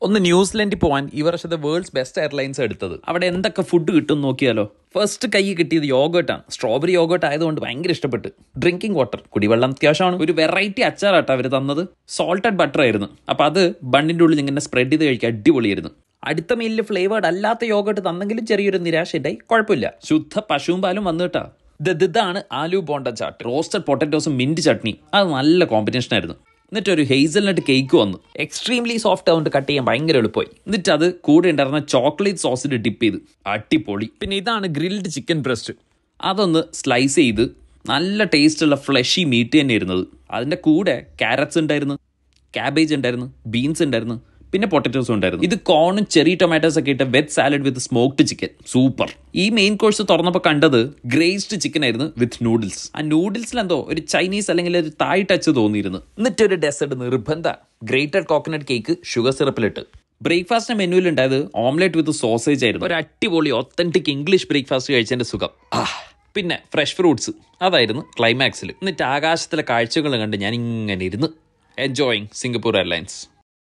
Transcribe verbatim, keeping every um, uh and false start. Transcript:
ഒന്ന് ന്യൂസിലൻഡിൽ പോകാൻ ഈ വർഷത്തെ വേൾഡ്സ് ബെസ്റ്റ് എയർലൈൻസ് എടുത്തത്. അവിടെ എന്തൊക്കെ ഫുഡ് കിട്ടും നോക്കിയാലോ. ഫസ്റ്റ് കൈ കിട്ടിയത് യോഗേർട്ടാണ്. സ്ട്രോബെറി യോഗേർട്ട് ആയതുകൊണ്ട് ഭയങ്കര ഇഷ്ടപ്പെട്ട്. ഡ്രിങ്കിങ് വാട്ടർ, കുടിവെള്ളം അത്യാവശ്യമാണ്. ഒരു വെറൈറ്റി അച്ചാറാട്ടോ അവർ തന്നത്. സോൾട്ടഡ് ബട്ടർ ആയിരുന്നു. അപ്പോൾ അത് ബണ്ണിൻ്റെ ഉള്ളിൽ ഇങ്ങനെ സ്പ്രെഡ് ചെയ്ത് കഴിക്കാൻ അടിപൊളിയായിരുന്നു. അടുത്ത മീലിൽ ഫ്ലേവേർഡ് അല്ലാത്ത യോഗേർട്ട് തന്നെങ്കിലും ചെറിയൊരു നിരാശയുണ്ടായി. കുഴപ്പമില്ല, ശുദ്ധ പശുവും പാലും വന്നു കേട്ടാ. ഇതാണ് ആലു ബോണ്ട ചാട്ട്. റോസ്റ്റഡ് പൊട്ടറ്റോസും മിന്റ് ചട്നി, അത് നല്ല കോമ്പിനേഷൻ ആയിരുന്നു. എന്നിട്ടൊരു ഹേസൽനട്ട് കേക്ക് വന്നു. എക്സ്ട്രീംലി സോഫ്റ്റ് ആവുകൊണ്ട് കട്ട് ചെയ്യാൻ ഭയങ്കര എളുപ്പമായി. എന്നിട്ട് അത് കൂടെ ഉണ്ടായിരുന്ന ചോക്ലേറ്റ് സോസിൽ ഡിപ്പ് ചെയ്ത് അടിപൊളി. പിന്നെ ഇതാണ് ഗ്രിൽഡ് ചിക്കൻ ബ്രസ്റ്റ്. അതൊന്ന് സ്ലൈസ് ചെയ്ത് നല്ല ടേസ്റ്റുള്ള ഫ്ലഷി മീറ്റ് തന്നെ ഇരുന്നത്. അതിൻ്റെ കൂടെ ക്യാരറ്റ്സ് ഉണ്ടായിരുന്നു, ക്യാബേജ് ഉണ്ടായിരുന്നു, ബീൻസ് ഉണ്ടായിരുന്നു, പിന്നെ പൊട്ടറ്റോസും ഉണ്ടായിരുന്നു. ഇത് കോണും ചെറി ടൊമാറ്റോസ് ഒക്കെ ഇട്ട് veg salad with smoked chicken, super. ഈ മെയിൻ കോഴ്സ് തുറന്നപ്പോൾ കണ്ടത് ഗ്രേസ്ഡ് ചിക്കൻ ആയിരുന്നു വിത്ത് നൂഡിൽസ്. ആ നൂഡിൽസിൽ എന്തോ ഒരു ചൈനീസ് അല്ലെങ്കിൽ ഒരു തായ് ടച്ച് തോന്നിയിരുന്നു. എന്നിട്ടൊരു ഡെസേർട്ട് നിർബന്ധ, ഗ്രേറ്റഡ് കോക്കനട്ട് കേക്ക് ഷുഗർ സിറപ്പിലിട്ട്. ബ്രേക്ക്ഫാസ്റ്റിന്റെ മെനുവിൽ ഉണ്ടായത് ഓംലെറ്റ് വിത്ത് സോസേജ് ആയിരുന്നു. ഒരു അടിപൊളി ഒത്തന്റിക് ഇംഗ്ലീഷ് ബ്രേക്ക്ഫാസ്റ്റ് കഴിച്ചതിന്റെ സുഖം. പിന്നെ ഫ്രഷ് ഫ്രൂട്ട്സ്, അതായിരുന്നു ക്ലൈമാക്സിൽ. എന്നിട്ട് ആകാശത്തിലെ കാഴ്ചകൾ കണ്ട് ഞാൻ ഇങ്ങനെ ഇരുന്ന് എൻജോയിങ് സിംഗപ്പൂർ എയർലൈൻസ്.